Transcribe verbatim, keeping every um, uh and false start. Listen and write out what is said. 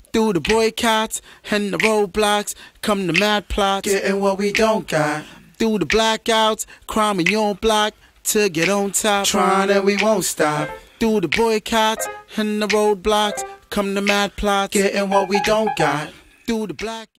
Through the boycotts and the roadblocks come the mad plots, getting what we don't got. Through the blackouts, crime in your block to get on top, trying and we won't stop. Through the boycotts and the roadblocks come the mad plots, getting what we don't got. Through the black